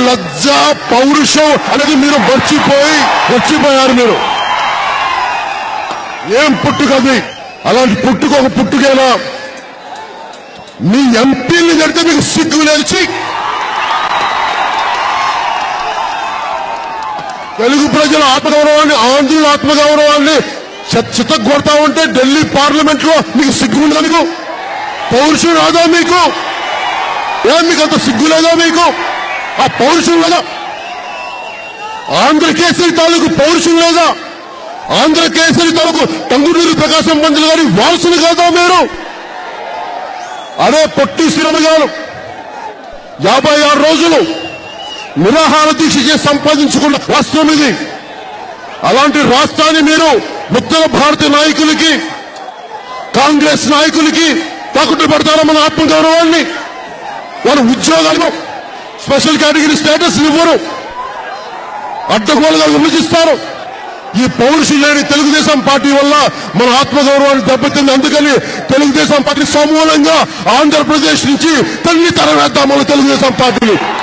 లజ్జ పౌరుషం అనేది మీరు మర్చిపోయారు. మీరు ఏం పుట్టుకది? అలాంటి పుట్టుకు ఒక పుట్టుకేనా? మీ ఎంపీని కడితే మీకు సిగ్గు లేచి తెలుగు ప్రజల ఆత్మగౌరవాన్ని, ఆంధ్రుల ఆత్మగౌరవాన్ని చిత్తగొడతా ఉంటే ఢిల్లీ పార్లమెంట్ లో మీకు సిగ్గు ఉందా? మీకు పౌరుషం రాదా? మీకు మీకు అంత సిగ్గు లేదా? మీకు ఆ పౌరుషం లేదా? ఆంధ్రకేసరి తాలూకు పౌరుషం లేదా? ఆంధ్రకేసరి తాలూకు టంగుటూరి ప్రకాశం పంతులు గారి వారసులు కాదా మీరు? అదే పొట్టి శ్రీరాములు గారు 56 రోజులు నిరాహార దీక్ష చేసి సంపాదించుకున్న రాష్ట్రం ఇది. అలాంటి రాష్ట్రాన్ని మీరు ఉత్తర భారత నాయకులకి, కాంగ్రెస్ నాయకులకి తాకట్టు పెడతారా? మన ఆత్మగౌరవాన్ని. వారు ఉద్యోగాలు, స్పెషల్ కేటగిరీ స్టేటస్ ఇవ్వరు, అడ్డగోలుగా విభజిస్తారు. ఈ పౌరుషం లేని తెలుగుదేశం పార్టీ వల్ల మన ఆత్మగౌరవాన్ని దెబ్బతింది. అందుకని తెలుగుదేశం పార్టీ సమూలంగా ఆంధ్రప్రదేశ్ నుంచి తల్లి తరవేద్దామని తెలుగుదేశం పార్టీని